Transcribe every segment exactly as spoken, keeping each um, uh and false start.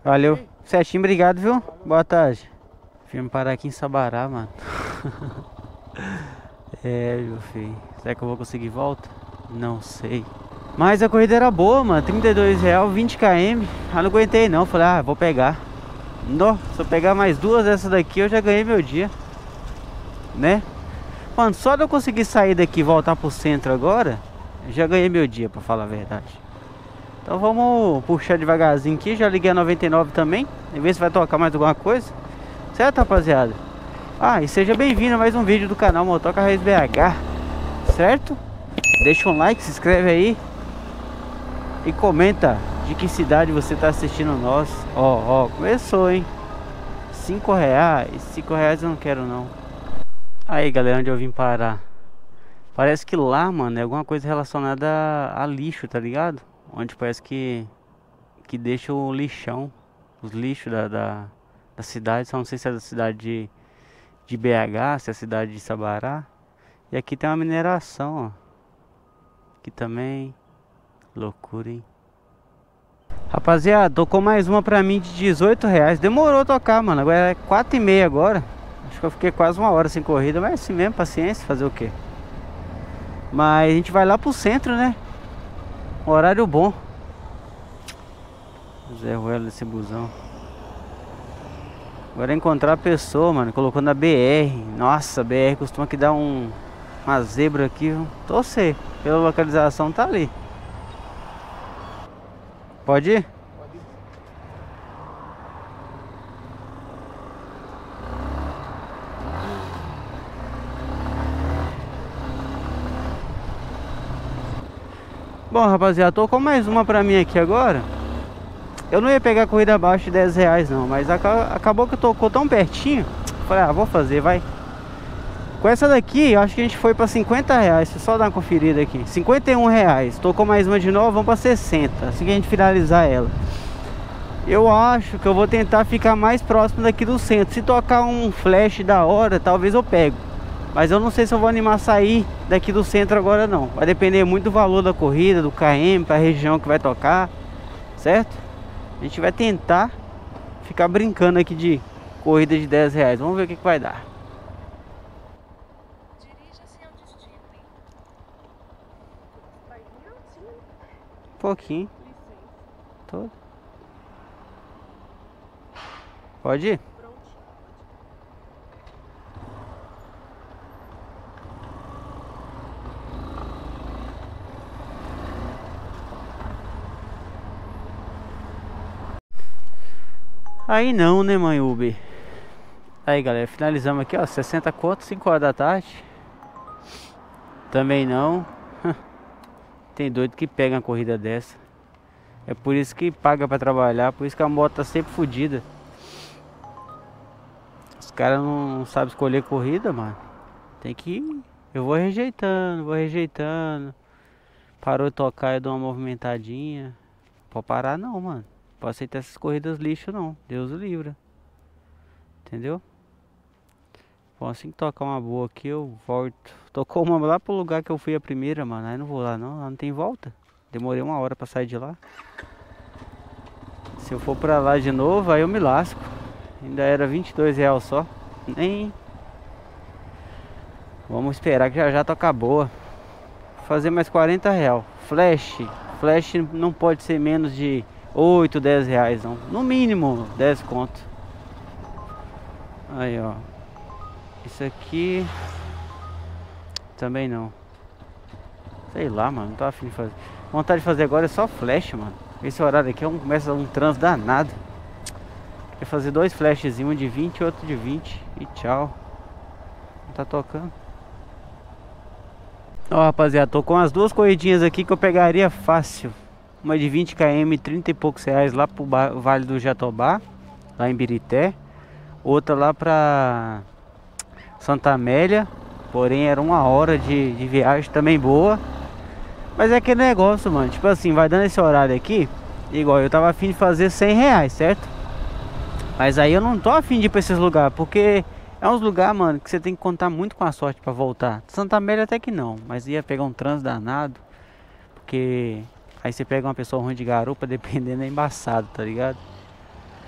Valeu. Certinho, obrigado, viu? Boa tarde. Vim parar aqui em Sabará, mano. É, meu filho. Será que eu vou conseguir volta? Não sei. Mas a corrida era boa, mano. trinta e dois reais, vinte quilômetros. Ah, não aguentei não. Falei, ah, vou pegar. Não, se eu pegar mais duas dessas daqui, eu já ganhei meu dia. Né? Mano, só de eu conseguir sair daqui e voltar pro centro agora, já ganhei meu dia, pra falar a verdade. Então vamos puxar devagarzinho aqui. Já liguei a noventa e nove também. E ver se vai tocar mais alguma coisa. Certo, rapaziada? Ah, e seja bem-vindo a mais um vídeo do canal Motoca Raiz B H. Certo? Deixa um like, se inscreve aí. E comenta de que cidade você tá assistindo nós. Ó, ó, começou, hein? Cinco reais. Cinco reais eu não quero, não. Aí, galera, onde eu vim parar? Parece que lá, mano, é alguma coisa relacionada a, a lixo, tá ligado? Onde parece que que deixa o lixão, os lixos da, da, da cidade. Só não sei se é da cidade de, de B H, se é a cidade de Sabará. E aqui tem uma mineração, ó. Aqui também. Loucura, hein? Rapaziada, tocou mais uma pra mim de dezoito reais. Demorou a tocar, mano. Agora é quatro e meia agora. Acho que eu fiquei quase uma hora sem corrida. Mas assim mesmo, paciência, fazer o quê? Mas a gente vai lá pro centro, né? Horário bom. Zé Ruela desse busão. Agora é encontrar a pessoa, mano. Colocou na B R. Nossa, B R costuma que dar um uma zebra aqui, viu? Torcer. Pela localização tá ali. Pode ir? Pode ir. Bom, rapaziada, tocou mais uma pra mim aqui agora. Eu não ia pegar a corrida abaixo de dez reais não, mas aca- acabou que tocou tão pertinho. Falei, ah, vou fazer, vai. Com essa daqui, eu acho que a gente foi pra cinquenta reais. Deixa eu só dar uma conferida aqui. cinquenta e um reais. Tocou mais uma de novo, vamos pra sessenta. Assim que a gente finalizar ela. Eu acho que eu vou tentar ficar mais próximo daqui do centro. Se tocar um flash da hora, talvez eu pego. Mas eu não sei se eu vou animar a sair daqui do centro agora não. Vai depender muito do valor da corrida, do K M, pra região que vai tocar. Certo? A gente vai tentar ficar brincando aqui de corrida de dez reais. Vamos ver o que, que vai dar. Dirija-se ao destino, hein? Vai vir altinho. Um pouquinho. Licença. Todo. Pode ir? Prontinho. Aí não, né, mãe Uber? Aí, galera, finalizamos aqui, ó, sessenta conto, cinco horas da tarde. Também não. Tem doido que pega uma corrida dessa. É por isso que paga pra trabalhar, por isso que a moto tá sempre fodida. Os caras não sabem escolher corrida, mano. Tem que... Eu vou rejeitando, vou rejeitando. Parou de tocar, eu dou uma movimentadinha. Pode parar não, mano. Pode aceitar essas corridas lixo não. Deus o livre. Entendeu? Bom, assim que tocar uma boa aqui, eu volto. Tocou uma lá pro lugar que eu fui a primeira, mano. Aí não vou lá não, lá não tem volta. Demorei uma hora pra sair de lá. Se eu for pra lá de novo, aí eu me lasco. Ainda era vinte e dois reais só. Nem... Vamos esperar que já já toca boa. Vou fazer mais quarenta reais. Flash. Flash não pode ser menos de oito, dez reais não. No mínimo dez conto. Aí, ó. Isso aqui também não. Sei lá, mano. Não tô afim de fazer. Vontade de fazer agora é só flash, mano. Esse horário aqui é um, começa um trânsito danado. Quer fazer dois flashes, um de vinte e outro de vinte. E tchau. Não tá tocando. Ó, rapaziada, tô com as duas corridinhas aqui que eu pegaria fácil. Uma de vinte quilômetros, trinta e poucos reais lá pro Vale do Jatobá, lá em Birité. Outra lá pra Santa Amélia. Porém era uma hora de, de viagem também boa. Mas é aquele negócio, mano. Tipo assim, vai dando esse horário aqui. Igual eu tava afim de fazer cem reais, certo? Mas aí eu não tô afim de ir pra esses lugares. Porque é uns lugares, mano, que você tem que contar muito com a sorte pra voltar. Santa Amélia até que não. Mas ia pegar um trânsito danado. Porque aí você pega uma pessoa ruim de garupa, dependendo, é embaçado, tá ligado?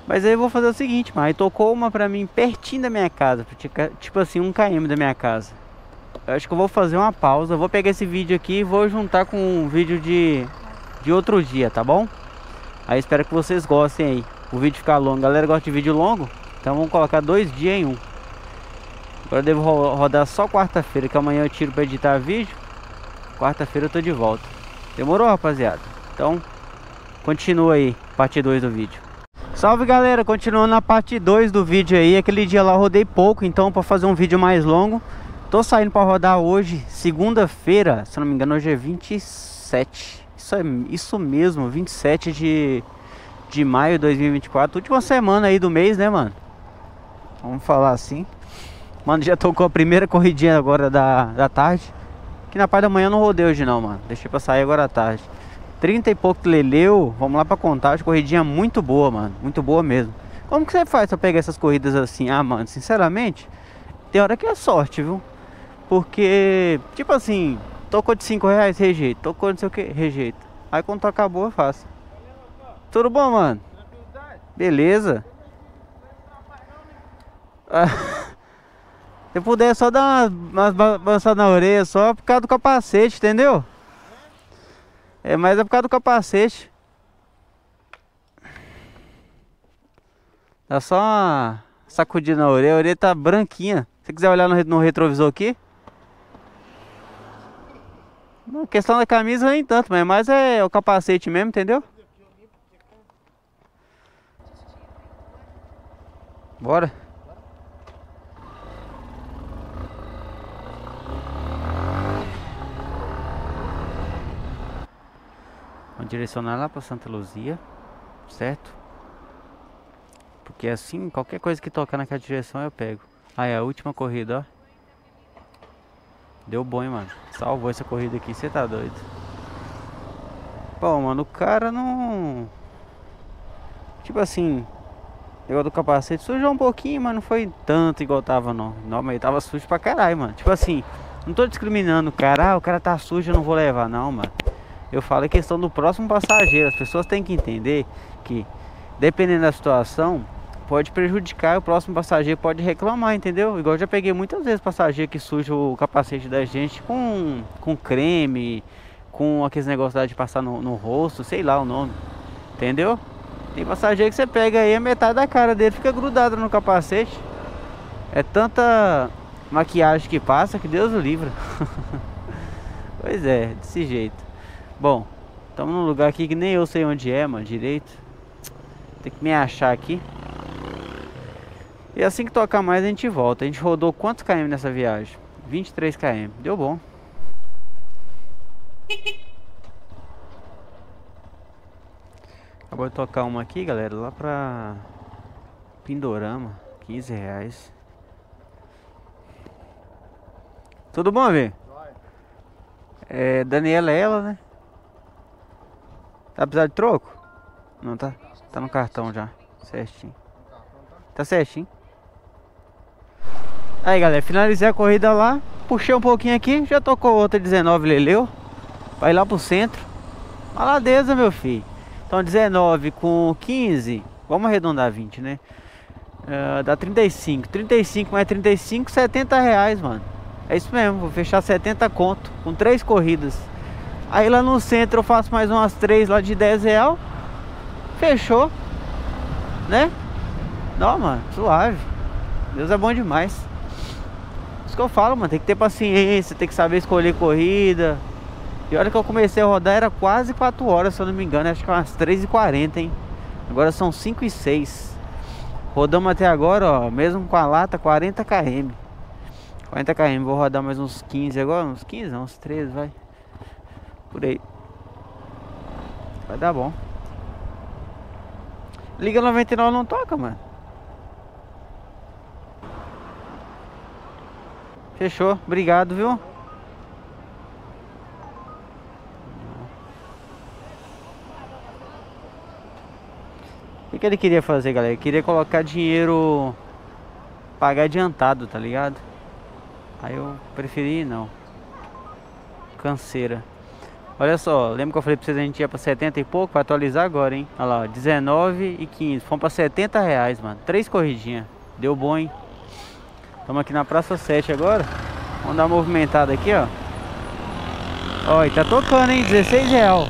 Mas aí eu vou fazer o seguinte, mas aí tocou uma pra mim pertinho da minha casa, tipo assim, um quilômetro da minha casa. Eu acho que eu vou fazer uma pausa, vou pegar esse vídeo aqui e vou juntar com um vídeo de, de outro dia, tá bom? Aí espero que vocês gostem aí. O vídeo ficar longo, galera gosta de vídeo longo, então vamos colocar dois dias em um. Agora eu devo ro rodar só quarta-feira, que amanhã eu tiro pra editar vídeo. Quarta-feira eu tô de volta. Demorou, rapaziada? Então, continua aí, parte dois do vídeo. Salve, galera, continuando na parte dois do vídeo aí. Aquele dia lá eu rodei pouco, então para fazer um vídeo mais longo, tô saindo para rodar hoje, segunda-feira, se não me engano hoje é vinte e sete. Isso é isso mesmo, vinte e sete de de maio de dois mil e vinte e quatro, última semana aí do mês, né, mano? Vamos falar assim. Mano, já tocou a primeira corridinha agora da, da tarde. Que na parte da manhã eu não rodei hoje não, mano. Deixei pra sair agora à tarde. Trinta e pouco leleu. Vamos lá pra Contagem. Corridinha muito boa, mano. Muito boa mesmo. Como que você faz pra pegar essas corridas assim? Ah, mano, sinceramente, tem hora que é sorte, viu? Porque, tipo assim, tocou de cinco reais, rejeito. Tocou de não sei o que, rejeito. Aí quando toca boa, eu faço. Tudo bom, mano? Beleza. Ah, se puder só dar umas balançadas na orelha só por causa do capacete, entendeu? É, mas é por causa do capacete. Dá só uma sacudida na orelha, a orelha tá branquinha. Se você quiser olhar no, no retrovisor aqui. Não, questão da camisa nem tanto, mas mais é o capacete mesmo, entendeu? Bora. Vamos direcionar lá para Santa Luzia, certo? Porque assim, qualquer coisa que tocar naquela direção eu pego. Ah, é a última corrida, ó. Deu bom, hein, mano. Salvou essa corrida aqui, você tá doido. Bom, mano, o cara não... Tipo assim, negócio do capacete sujou um pouquinho, mas não foi tanto igual tava, não. Não, mas ele tava sujo pra caralho, mano. Tipo assim, não tô discriminando o cara. Ah, o cara tá sujo, eu não vou levar, não, mano. Eu falo a questão do próximo passageiro. As pessoas têm que entender que, dependendo da situação, pode prejudicar. O próximo passageiro pode reclamar, entendeu? Igual eu já peguei muitas vezes passageiro que suja o capacete da gente com, com creme, com aqueles negócios lá de passar no, no rosto, sei lá o nome, entendeu? Tem passageiro que você pega aí, a metade da cara dele fica grudada no capacete. É tanta maquiagem que passa que Deus o livra. Pois é, desse jeito. Bom, estamos num lugar aqui que nem eu sei onde é, mano, direito. Tem que me achar aqui. E assim que tocar mais a gente volta. A gente rodou quantos km nessa viagem? vinte e três quilômetros. Deu bom. Acabou de tocar uma aqui, galera, lá pra Pindorama. quinze reais. Tudo bom, Vê? É, Daniela é ela, né? Tá precisando de troco? Não tá? Tá no cartão já. Certinho. Tá certinho. Aí, galera, finalizei a corrida lá. Puxei um pouquinho aqui. Já tocou outra dezenove leleu. Vai lá pro centro. Maladeza, meu filho. Então dezenove com quinze. Vamos arredondar vinte, né? Uh, dá trinta e cinco. trinta e cinco mais trinta e cinco, setenta reais, mano. É isso mesmo, vou fechar setenta conto. Com três corridas. Aí lá no centro eu faço mais umas três lá de dez real. Fechou. Né? Não, mano, suave. Deus é bom demais. Isso que eu falo, mano. Tem que ter paciência, tem que saber escolher corrida. E olha que eu comecei a rodar era quase quatro horas, se eu não me engano. Acho que é umas três e quarenta, hein? Agora são cinco e seis. Rodamos até agora, ó, mesmo com a lata, quarenta quilômetros. quarenta quilômetros, vou rodar mais uns quinze agora. Uns quinze, não, uns treze, vai. Por aí. Vai dar bom. Liga noventa e nove não toca, mano. Fechou, obrigado, viu? O que, que ele queria fazer, galera? Ele queria colocar dinheiro, pagar adiantado, tá ligado? Aí eu preferi não. Canseira. Olha só, lembra que eu falei pra vocês, a gente ia pra setenta e pouco? Vai atualizar agora, hein? Olha lá, ó, dezenove e quinze. Fomos pra setenta reais, mano. Três corridinhas. Deu bom, hein? Estamos aqui na Praça sete agora. Vamos dar uma movimentada aqui, ó. Ó, e tá tocando, hein? dezesseis real.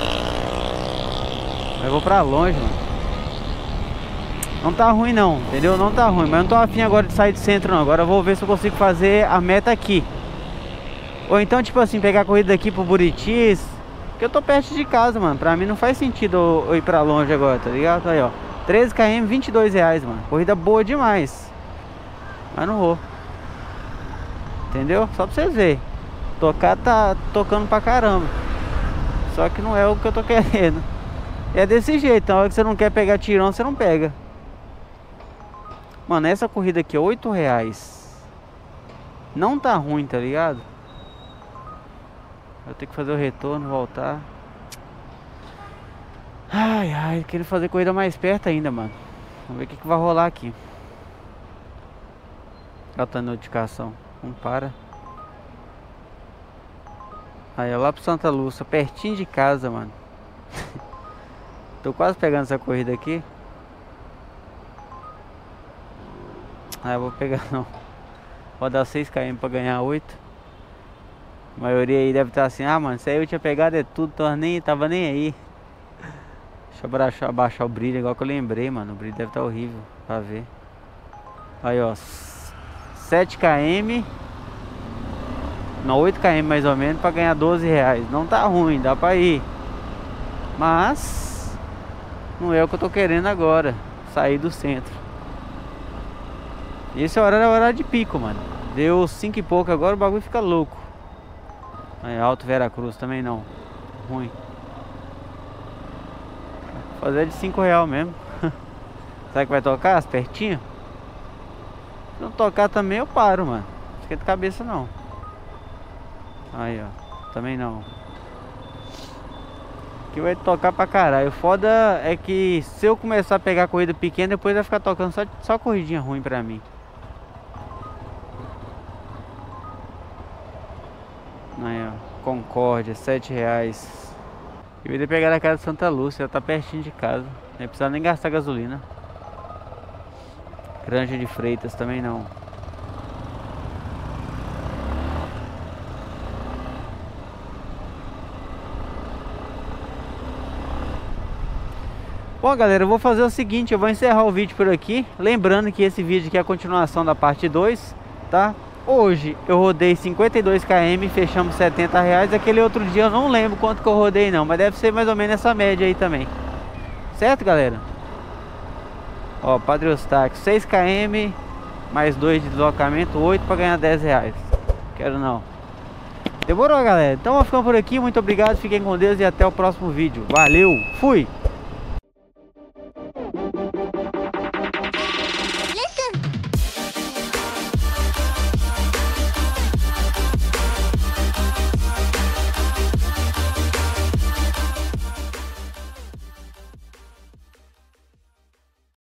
Eu vou pra longe, mano. Não tá ruim não, entendeu? Não tá ruim, mas eu não tô afim agora de sair do centro não. Agora eu vou ver se eu consigo fazer a meta aqui. Ou então, tipo assim, pegar a corrida daqui pro Buritis. Porque eu tô perto de casa, mano. Pra mim não faz sentido eu, eu ir pra longe agora, tá ligado? Aí, ó, treze quilômetros, vinte e dois reais, mano. Corrida boa demais. Mas não vou. Entendeu? Só pra vocês verem. Tocar tá tocando pra caramba. Só que não é o que eu tô querendo. É desse jeito, na hora que você não quer pegar tirão, você não pega. Mano, essa corrida aqui é oito reais. Não tá ruim, tá ligado? Eu tenho que fazer o retorno, voltar. Ai, ai, quero fazer corrida mais perto ainda, mano. Vamos ver o que, que vai rolar aqui. Alta notificação. Não para. Aí, é lá pro Santa Lúcia, pertinho de casa, mano. Tô quase pegando essa corrida aqui. Ah, eu vou pegar não. Vou dar seis quilômetros pra ganhar oito. A maioria aí deve estar assim: ah, mano, isso aí eu tinha pegado é tudo, tô nem, tava nem aí. Deixa eu abaixar, abaixar o brilho, igual que eu lembrei, mano. O brilho deve estar horrível pra ver. Aí, ó, sete quilômetros. Não, oito quilômetros mais ou menos pra ganhar doze reais. Não tá ruim, dá pra ir. Mas não é o que eu tô querendo agora. Sair do centro. Esse horário é horário de pico, mano. Deu cinco e pouco agora, o bagulho fica louco. Aí, Alto Vera Cruz também não. Ruim. Vou fazer de cinco real mesmo. Será que vai tocar as pertinho? Se não tocar também eu paro, mano. Não fica de cabeça não. Aí, ó. Também não. Que vai tocar pra caralho. O foda é que se eu começar a pegar corrida pequena, depois vai ficar tocando só, só corridinha ruim pra mim. Aí, ó, Concórdia, sete reais. Eu ia pegar na casa de Santa Lúcia, ela tá pertinho de casa. Não precisa nem gastar gasolina. Granja de Freitas também não. Bom, galera, eu vou fazer o seguinte, eu vou encerrar o vídeo por aqui. Lembrando que esse vídeo aqui é a continuação da parte dois, tá? Hoje eu rodei cinquenta e dois quilômetros, fechamos setenta reais. Aquele outro dia eu não lembro quanto que eu rodei não, mas deve ser mais ou menos essa média aí também. Certo, galera? Ó, Padre Eustáquio, seis quilômetros, mais dois de deslocamento, oito para ganhar dez reais. Quero não. Demorou, galera? Então vou ficando por aqui, muito obrigado, fiquem com Deus e até o próximo vídeo. Valeu, fui!